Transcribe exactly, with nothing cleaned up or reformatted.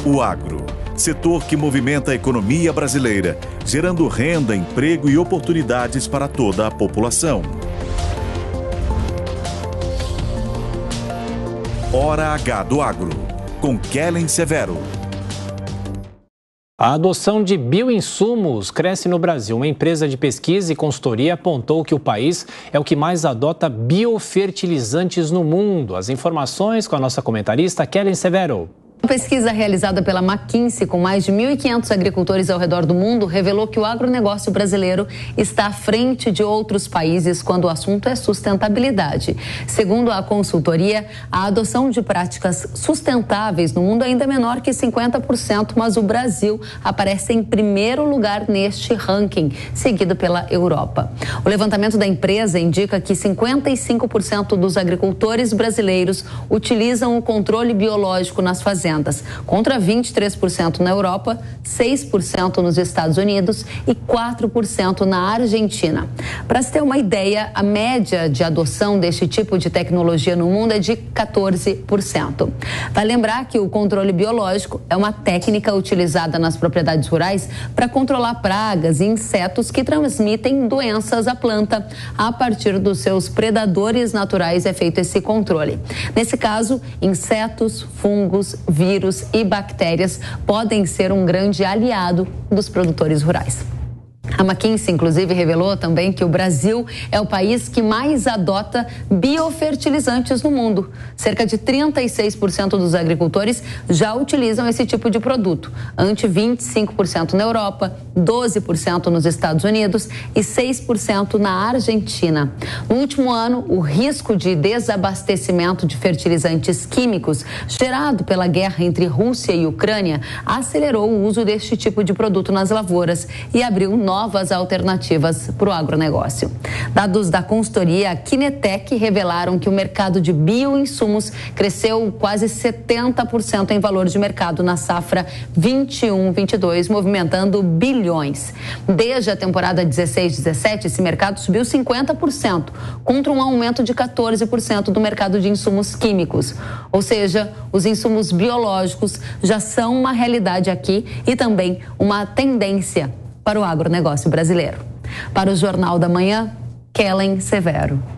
O agro, setor que movimenta a economia brasileira, gerando renda, emprego e oportunidades para toda a população. Hora H do Agro, com Kellen Severo. A adoção de bioinsumos cresce no Brasil. Uma empresa de pesquisa e consultoria apontou que o país é o que mais adota biofertilizantes no mundo. As informações com a nossa comentarista Kellen Severo. Uma pesquisa realizada pela McKinsey com mais de mil e quinhentos agricultores ao redor do mundo revelou que o agronegócio brasileiro está à frente de outros países quando o assunto é sustentabilidade. Segundo a consultoria, a adoção de práticas sustentáveis no mundo ainda é menor que cinquenta por cento, mas o Brasil aparece em primeiro lugar neste ranking, seguido pela Europa. O levantamento da empresa indica que cinquenta e cinco por cento dos agricultores brasileiros utilizam o controle biológico nas fazendas, contra vinte e três por cento na Europa, seis por cento nos Estados Unidos e quatro por cento na Argentina. Para se ter uma ideia, a média de adoção deste tipo de tecnologia no mundo é de quatorze por cento. Vale lembrar que o controle biológico é uma técnica utilizada nas propriedades rurais para controlar pragas e insetos que transmitem doenças à planta. A partir dos seus predadores naturais é feito esse controle. Nesse caso, insetos, fungos, vírus e bactérias podem ser um grande aliado dos produtores rurais. A McKinsey, inclusive, revelou também que o Brasil é o país que mais adota biofertilizantes no mundo. Cerca de trinta e seis por cento dos agricultores já utilizam esse tipo de produto, ante vinte e cinco por cento na Europa, doze por cento nos Estados Unidos e seis por cento na Argentina. No último ano, o risco de desabastecimento de fertilizantes químicos gerado pela guerra entre Rússia e Ucrânia acelerou o uso deste tipo de produto nas lavouras e abriu novas novas alternativas para o agronegócio. Dados da consultoria Kinetec revelaram que o mercado de bioinsumos cresceu quase setenta por cento em valor de mercado na safra vinte e um vinte e dois, movimentando bilhões. Desde a temporada dezesseis dezessete, esse mercado subiu cinquenta por cento, contra um aumento de quatorze por cento do mercado de insumos químicos. Ou seja, os insumos biológicos já são uma realidade aqui e também uma tendência para o agronegócio brasileiro. Para o Jornal da Manhã, Kellen Severo.